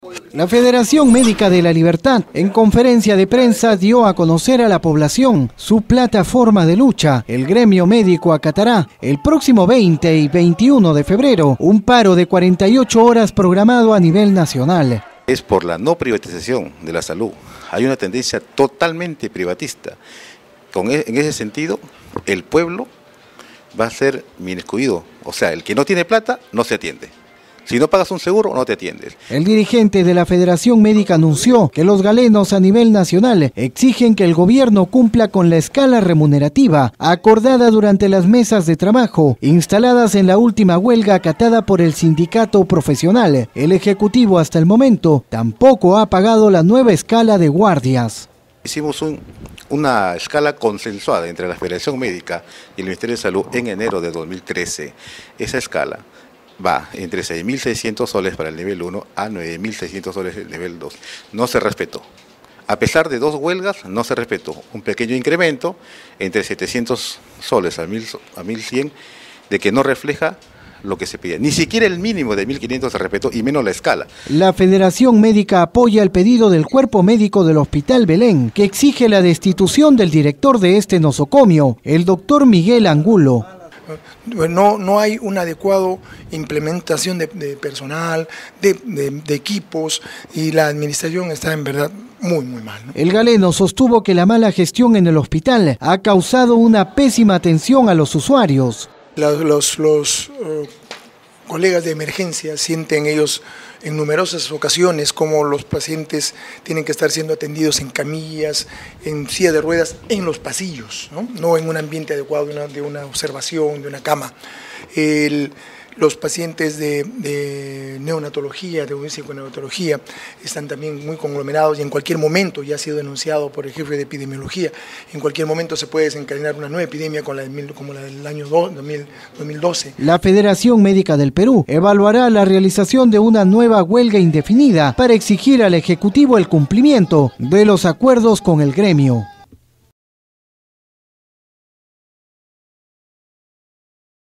La Federación Médica de la Libertad, en conferencia de prensa, dio a conocer a la población su plataforma de lucha. El gremio médico acatará el próximo 20 y 21 de febrero un paro de 48 horas programado a nivel nacional. Es por la no privatización de la salud. Hay una tendencia totalmente privatista. En ese sentido, el pueblo va a ser inmiscuido. O sea, el que no tiene plata no se atiende. Si no pagas un seguro, no te atiendes. El dirigente de la Federación Médica anunció que los galenos a nivel nacional exigen que el gobierno cumpla con la escala remunerativa acordada durante las mesas de trabajo instaladas en la última huelga acatada por el sindicato profesional. El Ejecutivo hasta el momento tampoco ha pagado la nueva escala de guardias. Hicimos una escala consensuada entre la Federación Médica y el Ministerio de Salud en enero de 2013. Esa escala va entre 6.600 soles para el nivel 1 a 9.600 soles el nivel 2. No se respetó. A pesar de 2 huelgas, no se respetó. Un pequeño incremento entre 700 soles a 1.100 de que no refleja lo que se pide. Ni siquiera el mínimo de 1.500 se respetó y menos la escala. La Federación Médica apoya el pedido del Cuerpo Médico del Hospital Belén, que exige la destitución del director de este nosocomio, el doctor Miguel Angulo. No hay una adecuada implementación de personal, de equipos, y la administración está en verdad muy mal, ¿no? El galeno sostuvo que la mala gestión en el hospital ha causado una pésima atención a los usuarios. Los colegas de emergencia sienten ellos en numerosas ocasiones como los pacientes tienen que estar siendo atendidos en camillas, en silla de ruedas, en los pasillos, no en un ambiente adecuado de una observación, de una cama. Los pacientes de neonatología, de urgencia con neonatología, están también muy conglomerados y en cualquier momento, ya ha sido denunciado por el jefe de epidemiología, en cualquier momento se puede desencadenar una nueva epidemia como la del año 2012. La Federación Médica del Perú evaluará la realización de una nueva huelga indefinida para exigir al Ejecutivo el cumplimiento de los acuerdos con el gremio.